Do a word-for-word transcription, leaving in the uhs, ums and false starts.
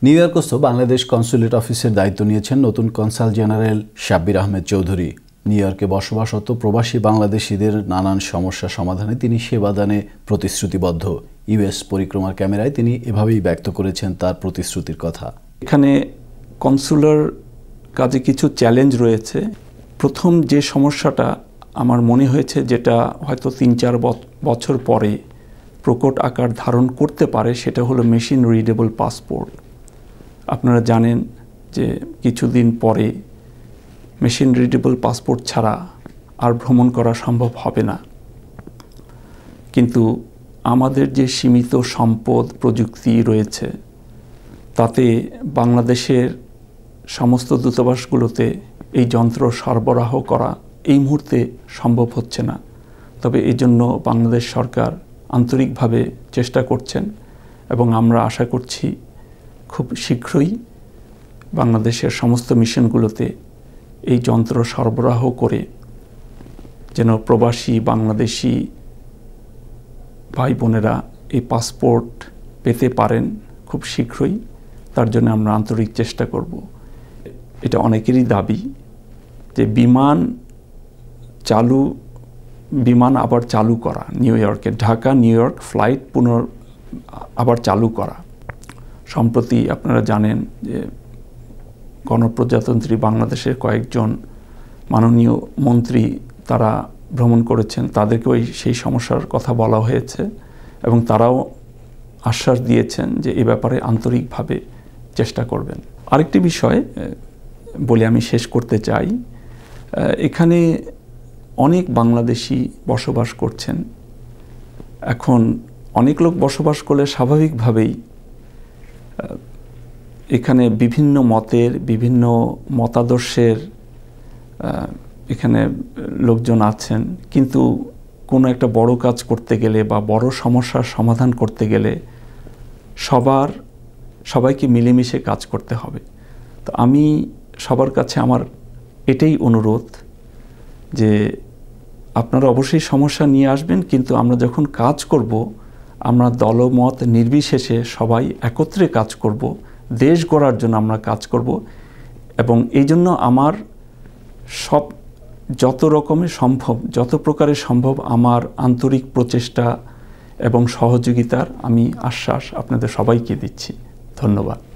New ইয়র্কস্থ Bangladesh consulate অফিসের দায়িত্ব নিয়েছেন নতুন consul general Shabbir Ahmed Chowdhury. New ইয়র্কে বসবাসরত প্রবাসী বাংলাদেশিদের নানান সমস্যা সমাধানে তিনি সেবাদানে প্রতিশ্রুতিবদ্ধ। ইউএস পরিক্রমার ক্যামেরায় তিনি এভাবেই ব্যক্ত করেছেন তার প্রতিশ্রুতির কথা। এখানে কনসুলার কাজে কিছু চ্যালেঞ্জ রয়েছে। প্রথম যে সমস্যাটা আমার মনে হয়েছে, যেটা হয়তো তিন চার বছর পরে প্রকট আকার ধারণ করতে পারে, সেটা হলো মেশিন রিডেবল পাসপোর্ট। আপনারা জানেন যে কিছুদিন পরে মেশিন রিডেবল পাসপোর্ট ছাড়া আর ভ্রমণ করা সম্ভব হবে না। কিন্তু আমাদের যে সীমিত সম্পদ প্রযুক্তি রয়েছে, তাতে বাংলাদেশের সমস্ত দূতাবাসগুলোতে এই যন্ত্র সরবরাহ করা এই মুহূর্তে সম্ভব হচ্ছে না। তবে এই জন্য বাংলাদেশ সরকার আন্তরিকভাবে চেষ্টা করছেন এবং আমরা আশা করছি খুব শীঘ্রই বাংলাদেশের সমস্ত মিশনগুলোতে এই যন্ত্র সরবরাহ করে যেন প্রবাসী বাংলাদেশি ভাই বোনেরা এই পাসপোর্ট পেতে পারেন খুব শীঘ্রই। তার জন্য আমরা আন্তরিক চেষ্টা করব। এটা অনেকেরই দাবি যে বিমান চালু বিমান আবার চালু করা, নিউ ইয়র্কে ঢাকা নিউ ইয়র্ক ফ্লাইট পুনর আবার চালু করা। সম্প্রতি আপনারা জানেন যে গণপ্রজাতন্ত্রী বাংলাদেশের কয়েকজন মাননীয় মন্ত্রী তারা ভ্রমণ করেছেন, তাদেরকেও সেই সমস্যার কথা বলা হয়েছে এবং তারাও আশ্বাস দিয়েছেন যে এ ব্যাপারে আন্তরিকভাবে চেষ্টা করবেন। আরেকটি বিষয় বলে আমি শেষ করতে চাই, এখানে অনেক বাংলাদেশি বসবাস করছেন। এখন অনেক লোক বসবাস করলে স্বাভাবিকভাবেই এখানে বিভিন্ন মতের বিভিন্ন মতাদর্শের এখানে লোকজন আছেন, কিন্তু কোনো একটা বড় কাজ করতে গেলে বা বড় সমস্যার সমাধান করতে গেলে সবার সবাইকে মিলেমিশে কাজ করতে হবে। তো আমি সবার কাছে আমার এটাই অনুরোধ যে আপনারা অবশ্যই সমস্যা নিয়ে আসবেন, কিন্তু আমরা যখন কাজ করব আমরা দলমত নির্বিশেষে সবাই একত্রে কাজ করব, দেশ গড়ার জন্য আমরা কাজ করব। এবং এই জন্য আমার সব যত রকমের সম্ভব যত প্রকারের সম্ভব আমার আন্তরিক প্রচেষ্টা এবং সহযোগিতার আমি আশ্বাস আপনাদের সবাইকে দিচ্ছি। ধন্যবাদ।